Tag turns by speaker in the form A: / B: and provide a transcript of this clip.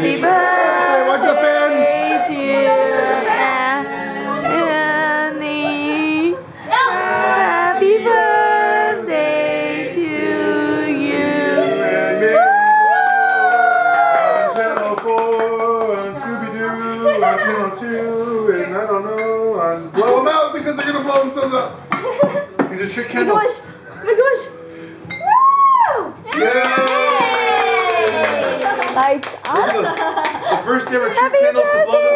A: Happy birthday
B: Watch the fan.
A: to Annie. Happy birthday to you.
B: Channel 4 on Scooby-Doo on Channel 2 and I don't know on blow them out because they're gonna blow themselves up. These are trick candles.
A: Oh my gosh! Woo!
B: Yay!
A: Lights
B: Look at
A: up.
B: the first ever trick
A: Happy
B: candles to blow
A: birthday